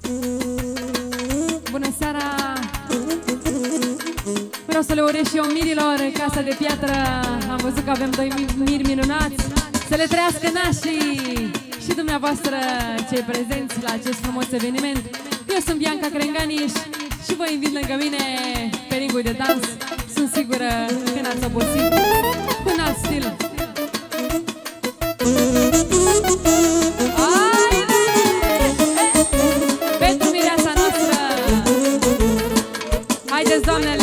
Bună seara! Vreau să le urez și eu mirilor Casa de Piatră. Am văzut că avem doi miri minunați. Să le trăiască nașii și dumneavoastră cei prezenți la acest frumos eveniment. Eu sunt Bianca Crenganiș și vă invit lângă mine pe ringul de dans. Sunt sigură că n-ați obosit cu un alt stil. Pentru mireasa noastră. Haideți, doamnele!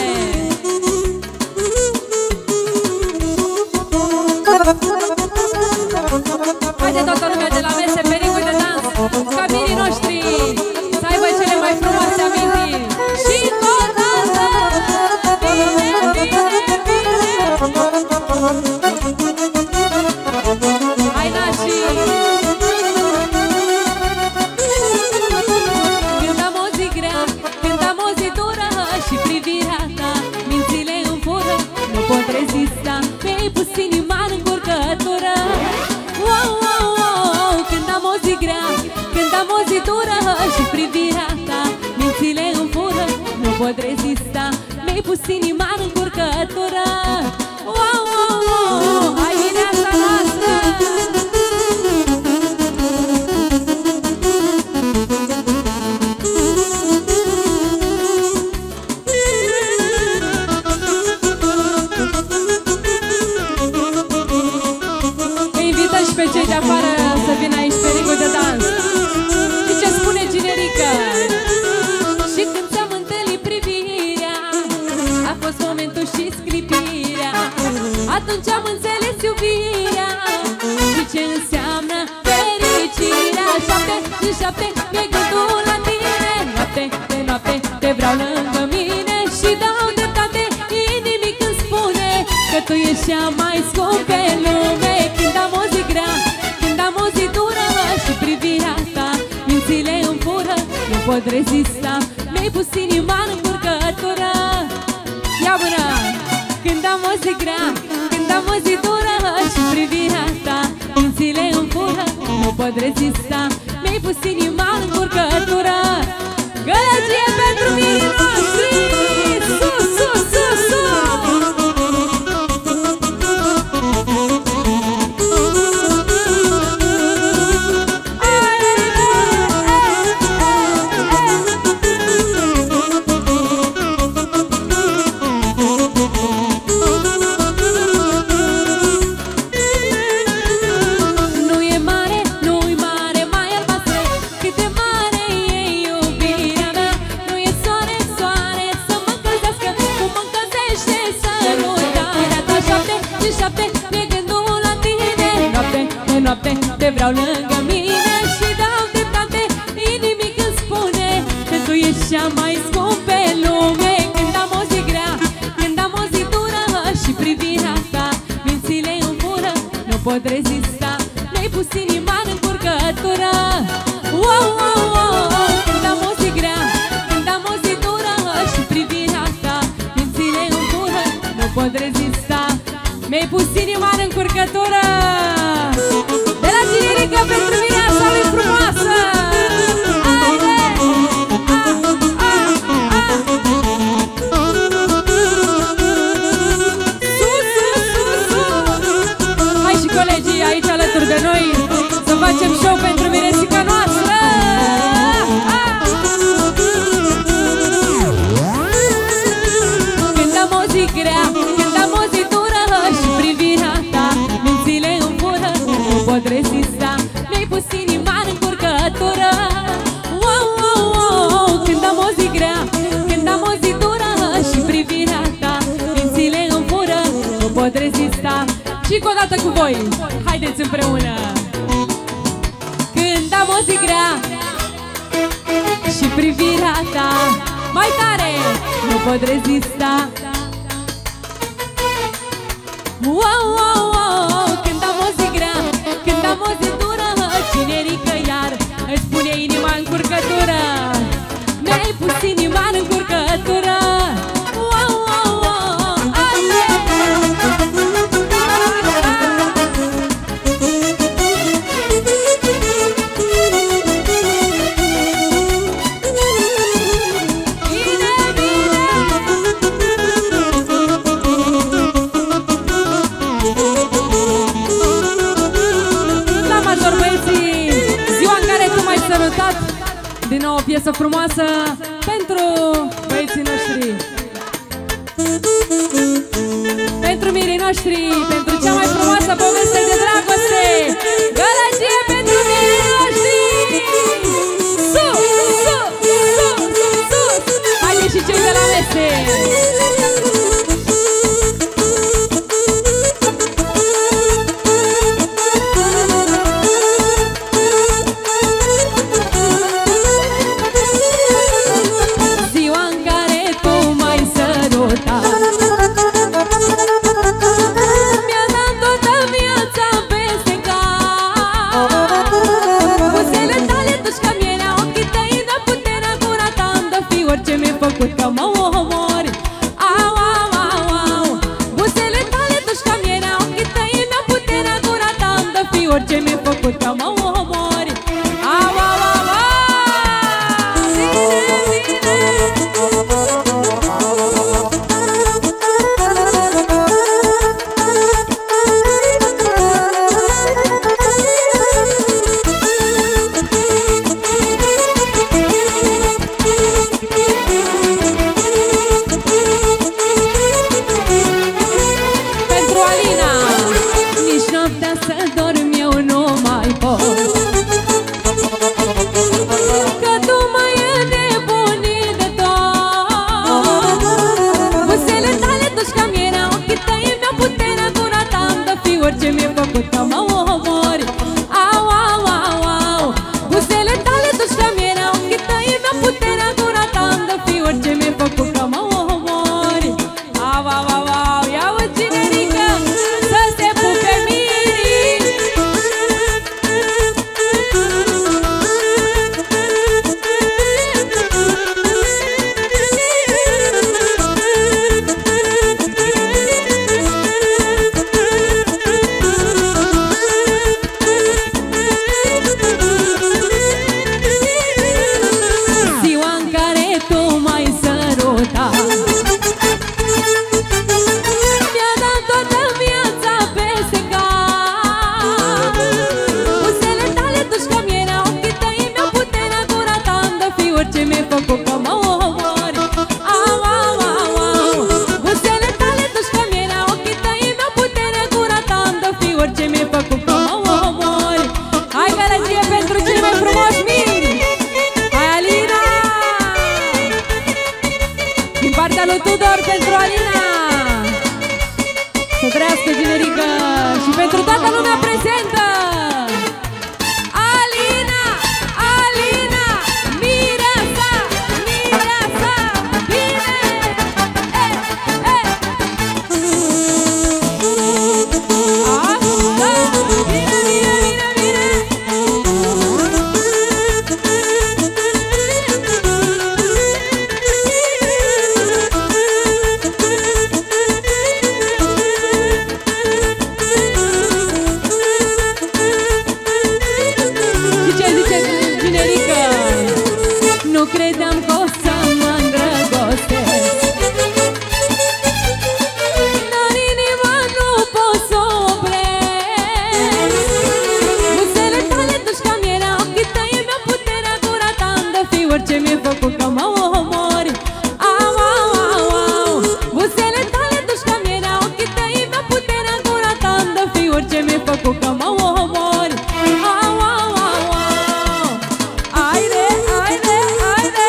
Haide toată lumea de la mese pe ringul de dans, ca mirii noștri să aibă cele mai frumoase amintiri. Și totodată bine, bine, bine. Hai nașii! Când am o zi grea, când am o zi dură și privirea ta mințile îmi fură, nu pot rezista, mi-ai pus inima în încurcătură. Wow, wow, wow, când am o zi grea, când am o zi dură și privirea ta mințile îmi fură, nu pot rezista, mi-ai pus inima în încurcătură. Wow, wow, wow, hai vineasa noastră! Și pe cei de afară să vină aici pe ringul de dans. Și ce spune Ginerică? Și când ți-am întâlnit privirea, a fost momentul și sclipirea. Atunci am înțeles iubirea și ce înseamnă fericirea. 7 din 7 mi-e gândul la tine, noapte de noapte te vreau lângă mine. Și dau dreptate inimii când spune că tu ești cea mai scump pe lume. Când am o zi grea, când am o zi dură și privirea ta mințile îmi fură, nu pot rezista, mi-ai pus inima în încurcătură. Ia bună! Când am o zi grea, când am o zi dură și privirea ta mințile îmi fură, nu pot rezista, mi-ai pus inima în încurcătură. Gălăgie pentru mine noștri! Sus, sus, sus, sus! Te vreau lângă mine și dau dreptate inimii când spune că tu ești cea mai scump pe lume. Când am o zi grea, când am o zi dură și privirea ta mințile îmi fură, nu pot rezista, mi-ai pus inima în încurcătură. Wow, wow, wow, când am o zi grea, când am o zi dură și privirea ta mințile îmi fură, nu pot rezista, mi-ai pus inima în încurcătură. Ginerică pentru mireasa lui frumoasă! Haide! Sus, sus, sus, sus! Hai și colegii aici alături de noi să facem show pentru miresica noastră! Când am o zi grea, când am o zi dură și privirea ta mințile îmi fură, nu pot rezista, mi-ai pus inima în încurcătură. Wow, wow, wow, când am o zi grea, când am o zi dură și privirea ta mințile îmi fură, nu pot rezista. Și încă o dată cu voi, haideți împreună. Când am o zi grea și privirea ta mai tare, nu pot rezista. Wow, wow, wow, când am o zi grea, când am o zi dură, Ginerică iar îți pune inima în curcătură. Mi-ai pus inima în încurcătură. Wow, wow, wow, salutat. Din nou o piesă frumoasă pentru băieții noștri, pentru mirii noștri, pentru cea mai frumoasă poveste de dragoste. Gălăgie pentru mirii noștri! Sus, sus, sus, sus! Haide și cei de la mese! Că mă omori, au, au, au, au. Buzele tale duși ca mierea, ochii tăi mi-au puterea, gura ta-mi dă fi. Orice mi-ai făcut că mă omori, au, au, au, au. Orice mi-ai făcut că mă omori, au, au, au, au. Buzele tale duși ca mierea, ochii tăi mi-au puterea, gura ta-mi dă fi. Orice mi-ai făcut că mă omori, au, au, au, au. Ia-o cinerică, să se pupe mirii. Orice mi-ai făcut că mă omori, au, au, au, au. Buzele tale duși ca mierea, ochii tăi mi-au puterea, gura ta-mi dă fi. Orice mi-ai făcut că mă omori. Hai gălăgie pentru cei mai frumoși miri. Hai Alina! Din partea lui Tudor pentru Alina. Să trăiască generică și pentru toată lumea prezentă. Nu credeam că o să mă îndrăgostesc, dar inima nu pot să opresc. Buzele tale duși ca mierea, ochii tăi mi-au puterea, gura ta-mi dă fi. Orice mi-ai făcut că mă omori, au, au, au, au. Buzele tale duși ca mierea, ochii tăi mi-au puterea, gura ta-mi dă fi. Orice mi-ai făcut că mă omori, au, au, au, au. Haide, haide, haide.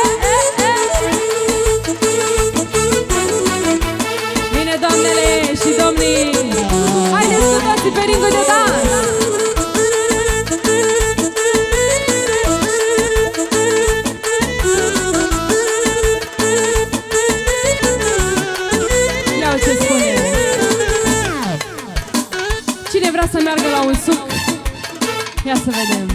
Bine, doamnele și domnii, haideți cu toții pe ringul de dans. Iau ce spune. Cine vrea să meargă la un suc? Ia să vedem.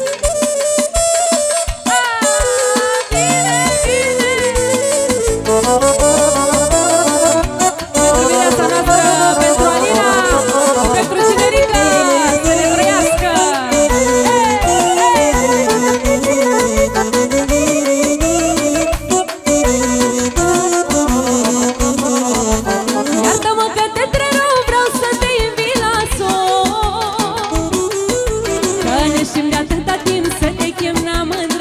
Pentru Alina și pentru Cinerica, să ne trăiască! Iartă-mă că te rău, vreau să te invit la sol, că ne știm de atâta timp, să te chem la mână.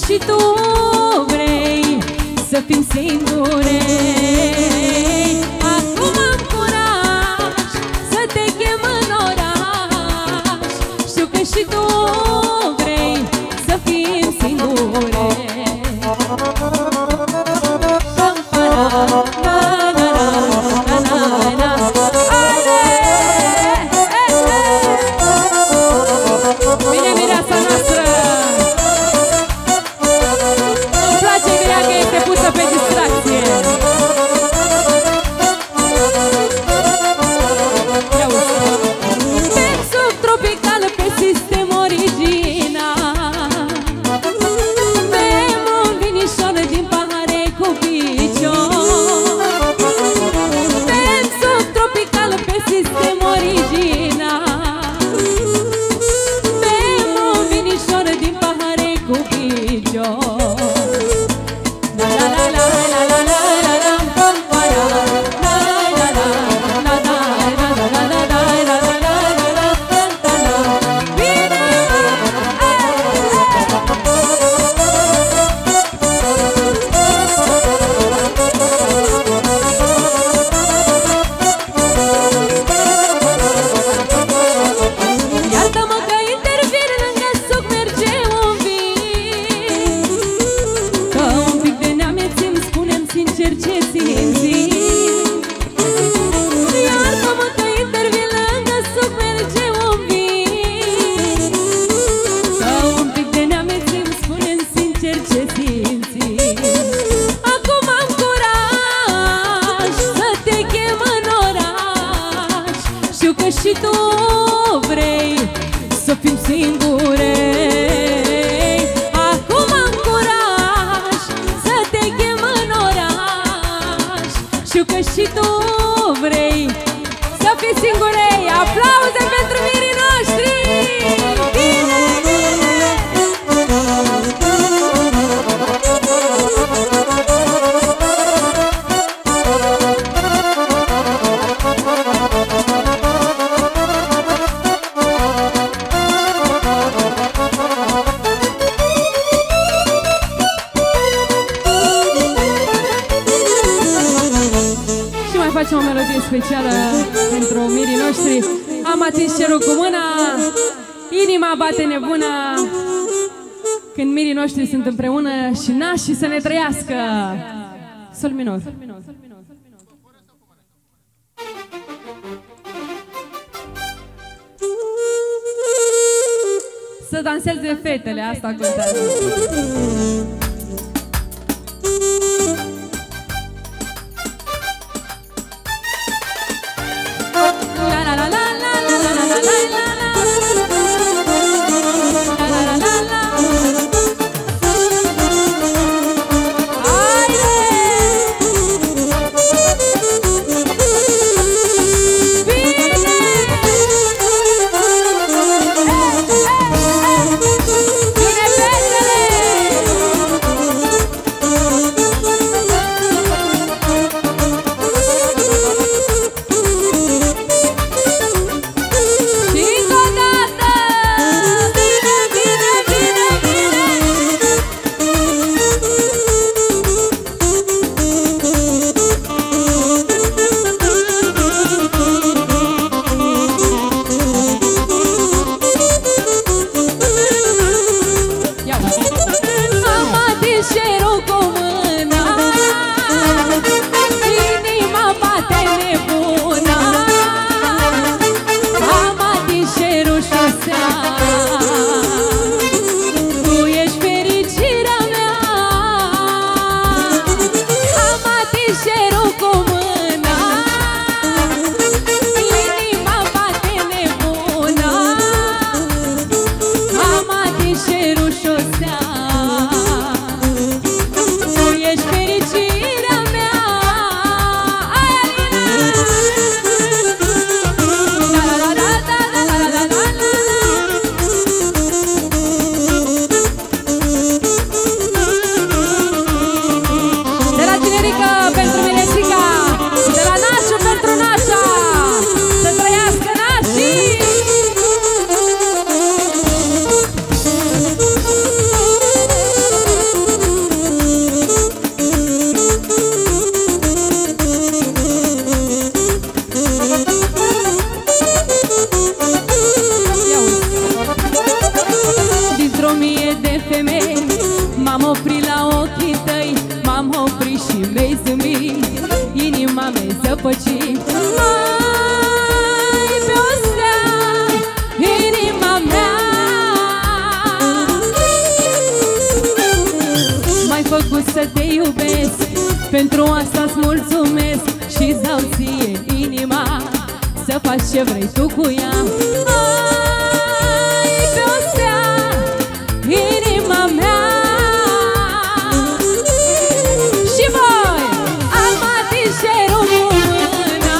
și tu vrei să fim singure. Acum am curaj să te chem în oraș. Știu că și tu vrei să fim singure. Bine, mireasa noastră! Îmi place mirea că este pusă pe distracție. Ia uite! Merg subtropical pe sistem original. Bem un vinișor din pahare cu picior. Merg subtropical pe sistem original. Din pahare cu picior. La la la la la la la la la pam para. La la la la la la la la la la la la la la. Bine! Iartă-mă că intervin lângă suc, merge un vin. Că un pic de neameți îmi spune-mi sincer ce simți. Iartă-mă că intervin lângă suc, merge un vin. Că un pic de neameți îmi spune-mi sincer ce simți. Acum am curaj să te chem în oraș. Știu că și tu vrei să fim singure. Acum am curaj să te chem în oraș. Știu că și tu vrei să fii singure. Aplauze pentru mirii noștri! Bine! Facem o melodie specială pentru mirii noștri. Am atins cerul cu mâna, inima bate nebună când mirii noștri sunt împreună și nașii să ne trăiască. Sol minor. Să danseze fetele, asta contează. Bine, fetele! răpăci. Ai pe o stea, inima mea, m-ai făcut să te iubesc, pentru asta-ți mulțumesc și-ți dau ție inima, să faci ce vrei tu cu ea. Ai pe o stea, inima mea. Și voi, am atins cerul cu mâna,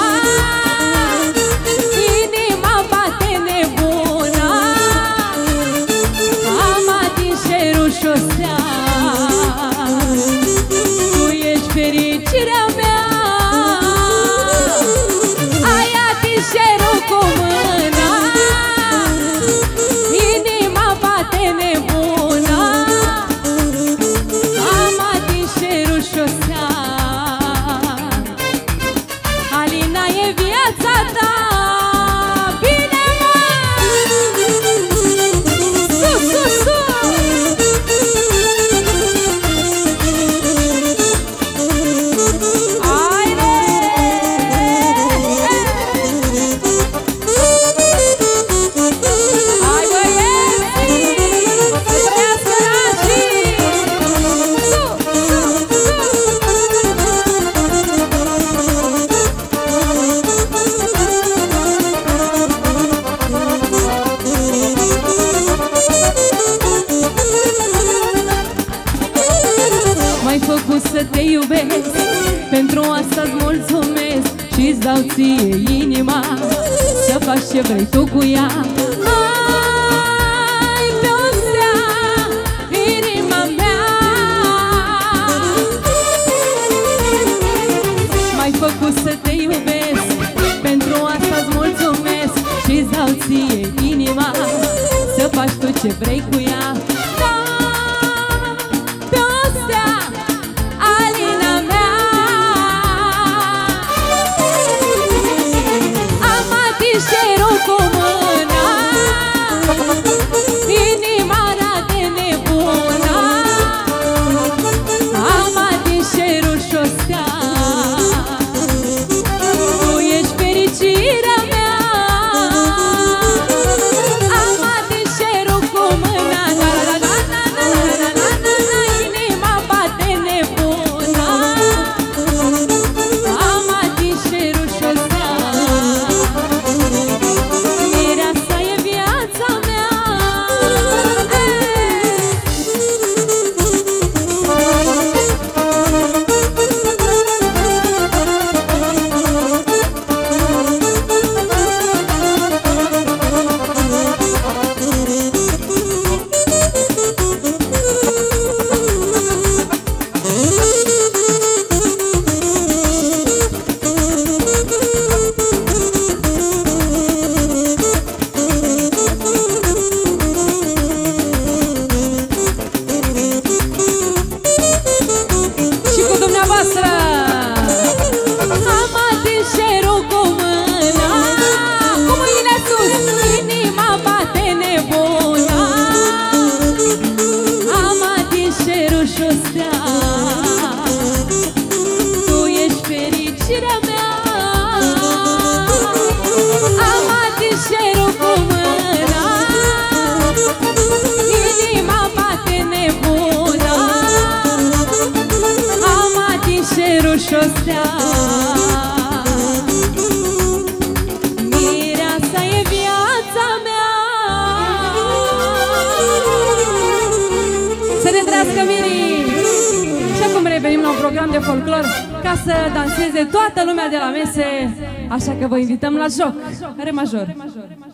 inima bate nebună. Am atins cerul și o stea, tu ești fericirea mea. Cerul cu mâna, inima bate nebună. Am atins cerul și o stea, Alina e viața ta. Bine, mă! Sus, sus, sus! M-ai făcut să te iubesc, pentru asta-ți mulțumesc și-ți dau ție inima, să faci ce vrei tu cu ea. Ai pe o stea, inima mea, m-ai făcut să te iubesc, pentru asta-ți mulțumesc și-ți dau ție inima, să faci tu ce vrei cu ea. Cerul cu mâna, inima de nebună. Am atins cerul și o stea, tu ești fericirea mea. Am atins cerul cu mâna, inima bate nebună. Am atins cerul și o stea, mireasa e viața mea. Am atins cerul cu mâna, cu mâinile sus, inima bate nebună. Am atins cerul și o stea, tu ești fericirea mea. Am atins cerul cu mâna, inima bate nebună. Am atins cerul și o stea, mireasa e viața mea. Să ne trăiască mirii! Și acum revenim la un program de folclor, ca să danseze toată lumea de la mese. Așa că vă invităm la joc, re major.